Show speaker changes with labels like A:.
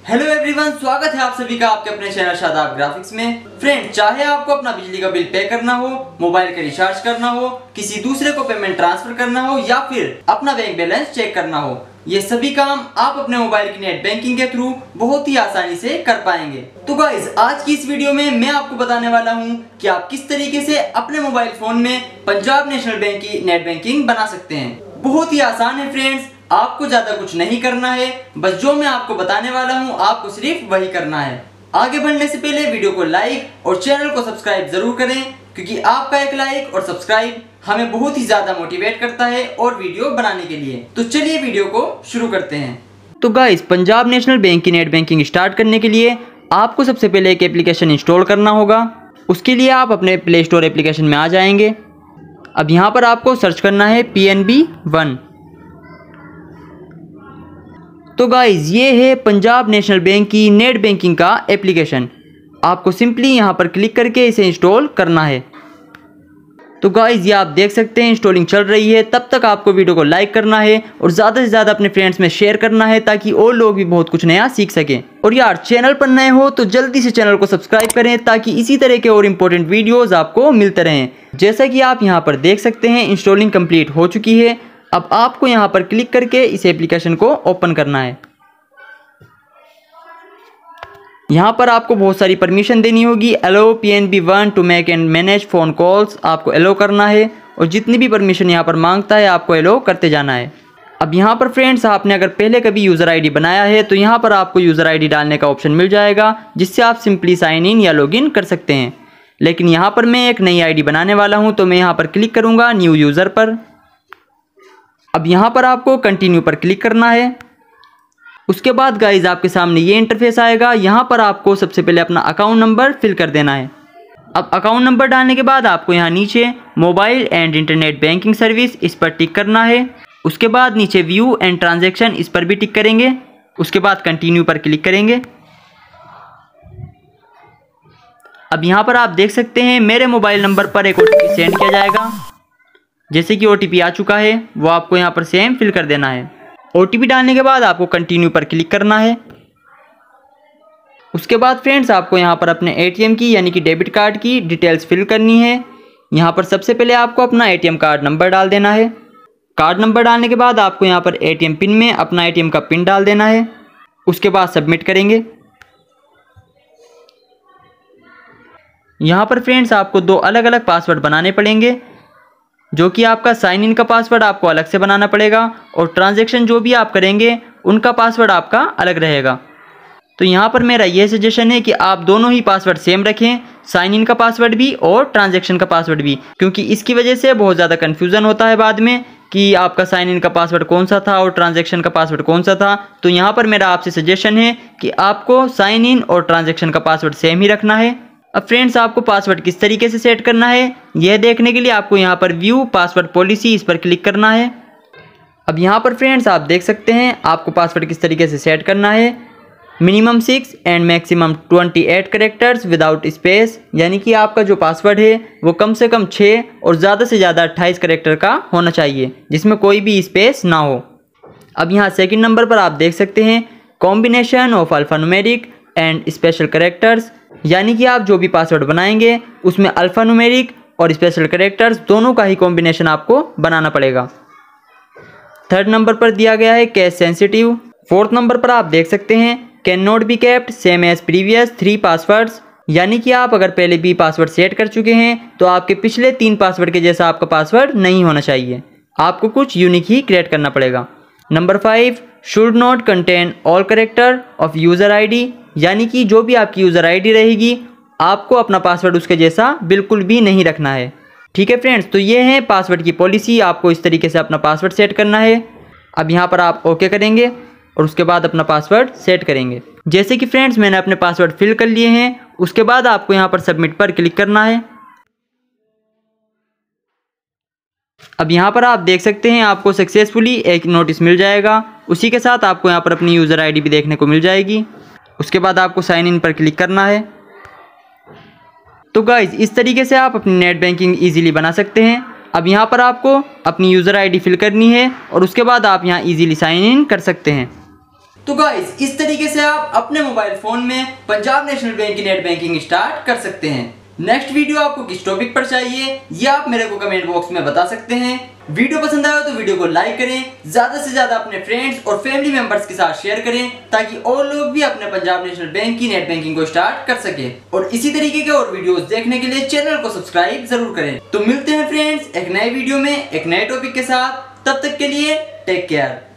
A: Hello everyone, स्वागत है आप सभी का आपके अपने चैनल शादाब ग्राफिक्स में। फ्रेंड, चाहे आपको अपना बिजली का बिल पे करना हो, मोबाइल का रिचार्ज करना हो, किसी दूसरे को पेमेंट ट्रांसफर करना हो या फिर अपना बैंक बैलेंस चेक करना हो, ये सभी काम आप अपने मोबाइल की नेट बैंकिंग के थ्रू बहुत ही आसानी से कर पाएंगे। तो गाइस, आज की इस वीडियो में मैं आपको बताने वाला हूँ कि आप किस तरीके से अपने मोबाइल फोन में पंजाब नेशनल बैंक की नेट बैंकिंग बना सकते हैं। बहुत ही आसान है फ्रेंड्स, आपको ज्यादा कुछ नहीं करना है, बस जो मैं आपको बताने वाला हूँ आपको सिर्फ वही करना है। आगे बढ़ने से पहले वीडियो को लाइक और चैनल को सब्सक्राइब जरूर करें, क्योंकि आपका एक लाइक और सब्सक्राइब हमें बहुत ही ज्यादा मोटिवेट करता है और वीडियो बनाने के लिए। तो चलिए वीडियो को शुरू करते हैं। तो गाइस, पंजाब नेशनल बैंक की नेट बैंकिंग स्टार्ट करने के लिए आपको सबसे पहले एक एप्लीकेशन इंस्टॉल करना होगा। उसके लिए आप अपने प्ले स्टोर एप्लीकेशन में आ जाएंगे। अब यहाँ पर आपको सर्च करना है PNB One। तो गाइज, ये है पंजाब नेशनल बैंक की नेट बैंकिंग का एप्लीकेशन। आपको सिंपली यहाँ पर क्लिक करके इसे इंस्टॉल करना है। तो गाइज, ये आप देख सकते हैं इंस्टॉलिंग चल रही है। तब तक आपको वीडियो को लाइक करना है और ज़्यादा से ज़्यादा अपने फ्रेंड्स में शेयर करना है, ताकि और लोग भी बहुत कुछ नया सीख सकें। और यार, चैनल पर नए हो तो जल्दी से चैनल को सब्सक्राइब करें, ताकि इसी तरह के और इम्पोर्टेंट वीडियोज़ आपको मिलते रहें। जैसा कि आप यहाँ पर देख सकते हैं, इंस्टॉलिंग कंप्लीट हो चुकी है। अब आपको यहाँ पर क्लिक करके इस एप्लीकेशन को ओपन करना है। यहाँ पर आपको बहुत सारी परमिशन देनी होगी। Allow PNB One to make and manage phone calls, आपको अलो करना है। और जितनी भी परमिशन यहाँ पर मांगता है आपको अलो करते जाना है। अब यहाँ पर फ्रेंड्स, आपने अगर पहले कभी यूज़र आईडी बनाया है तो यहाँ पर आपको यूज़र आईडी डालने का ऑप्शन मिल जाएगा, जिससे आप सिंपली साइन इन या लॉगिन कर सकते हैं। लेकिन यहाँ पर मैं एक नई आईडी बनाने वाला हूँ, तो मैं यहाँ पर क्लिक करूँगा न्यू यूज़र पर। अब यहाँ पर आपको कंटिन्यू पर क्लिक करना है। उसके बाद गाइज, आपके सामने ये इंटरफेस आएगा। यहाँ पर आपको सबसे पहले अपना अकाउंट नंबर फिल कर देना है। अब अकाउंट नंबर डालने के बाद आपको यहाँ नीचे mobile and internet banking service, इस पर टिक करना है। उसके बाद नीचे व्यू एंड ट्रांजैक्शन, इस पर भी टिक करेंगे। उसके बाद कंटिन्यू पर क्लिक करेंगे। अब यहाँ पर आप देख सकते हैं मेरे मोबाइल नंबर पर एक OTP सेंड किया जाएगा। जैसे कि OTP आ चुका है, वो आपको यहाँ पर सेम फिल कर देना है। OTP डालने के बाद आपको कंटिन्यू पर क्लिक करना है। उसके बाद फ्रेंड्स, आपको यहाँ पर अपने ATM की यानी कि डेबिट कार्ड की डिटेल्स फिल करनी है। यहाँ पर सबसे पहले आपको अपना ATM कार्ड नंबर डाल देना है। कार्ड नंबर डालने के बाद आपको यहाँ पर ATM पिन में अपना ATM का पिन डाल देना है। उसके बाद सबमिट करेंगे। यहाँ पर फ्रेंड्स, आपको दो अलग अलग पासवर्ड बनाने पड़ेंगे, जो कि आपका साइन इन का पासवर्ड आपको अलग से बनाना पड़ेगा और ट्रांजैक्शन जो भी आप करेंगे उनका पासवर्ड आपका अलग रहेगा। तो यहाँ पर मेरा ये सजेशन है कि आप दोनों ही पासवर्ड सेम रखें, साइन इन का पासवर्ड भी और ट्रांजैक्शन का पासवर्ड भी, क्योंकि इसकी वजह से बहुत ज़्यादा कन्फ्यूज़न होता है बाद में कि आपका साइन इन का पासवर्ड कौन सा था और ट्रांजैक्शन का पासवर्ड कौन सा था। तो यहाँ पर मेरा आपसे सजेशन है कि आपको साइन इन और ट्रांजैक्शन का पासवर्ड सेम ही रखना है। अब फ्रेंड्स, आपको पासवर्ड किस तरीके से सेट करना है यह देखने के लिए आपको यहाँ पर व्यू पासवर्ड पॉलिसी, इस पर क्लिक करना है। अब यहाँ पर फ्रेंड्स, आप देख सकते हैं आपको पासवर्ड किस तरीके से सेट करना है। Minimum 6 and maximum 28 characters without space, यानी कि आपका जो पासवर्ड है वो कम से कम 6 और ज़्यादा से ज़्यादा 28 कैरेक्टर का होना चाहिए, जिसमें कोई भी स्पेस ना हो। अब यहाँ सेकंड नंबर पर आप देख सकते हैं combination of alphanumeric and special characters, यानी कि आप जो भी पासवर्ड बनाएंगे उसमें अल्फ़ान्यूमेरिक और स्पेशल कैरेक्टर्स दोनों का ही कॉम्बिनेशन आपको बनाना पड़ेगा। थर्ड नंबर पर दिया गया है कैश सेंसिटिव। फोर्थ नंबर पर आप देख सकते हैं can not be kept same as previous 3 passwords, यानी कि आप अगर पहले भी पासवर्ड सेट कर चुके हैं तो आपके पिछले 3 पासवर्ड के जैसा आपका पासवर्ड नहीं होना चाहिए, आपको कुछ यूनिक ही क्रिएट करना पड़ेगा। Number 5 should not contain all character of user ID, यानी कि जो भी आपकी यूज़र आईडी रहेगी आपको अपना पासवर्ड उसके जैसा बिल्कुल भी नहीं रखना है। ठीक है फ्रेंड्स, तो ये है पासवर्ड की पॉलिसी, आपको इस तरीके से अपना पासवर्ड सेट करना है। अब यहाँ पर आप ओके करेंगे और उसके बाद अपना पासवर्ड सेट करेंगे। जैसे कि फ्रेंड्स, मैंने अपने पासवर्ड फिल कर लिए हैं। उसके बाद आपको यहाँ पर सबमिट पर क्लिक करना है। अब यहाँ पर आप देख सकते हैं आपको सक्सेसफुली एक नोटिस मिल जाएगा। उसी के साथ आपको यहाँ पर अपनी यूज़र आईडी भी देखने को मिल जाएगी। उसके बाद आपको साइन इन पर क्लिक करना है। तो गाइज, इस तरीके से आप अपनी नेट बैंकिंग इजीली बना सकते हैं। अब यहाँ पर आपको अपनी यूज़र आईडी फिल करनी है और उसके बाद आप यहाँ इजीली साइन इन कर सकते हैं। तो गाइस इस तरीके से आप अपने मोबाइल फोन में पंजाब नेशनल बैंक की नेट बैंकिंग स्टार्ट कर सकते हैं। नेक्स्ट वीडियो आपको किस टॉपिक पर चाहिए ये आप मेरे को कमेंट बॉक्स में बता सकते हैं। वीडियो पसंद आया तो वीडियो को लाइक करें, ज्यादा से ज्यादा अपने फ्रेंड्स और फैमिली मेंबर्स के साथ शेयर करें ताकि और लोग भी अपने पंजाब नेशनल बैंक की नेट बैंकिंग को स्टार्ट कर सके। और इसी तरीके के और वीडियोस देखने के लिए चैनल को सब्सक्राइब जरूर करें। तो मिलते हैं फ्रेंड्स एक नए वीडियो में एक नए टॉपिक के साथ, तब तक के लिए टेक केयर।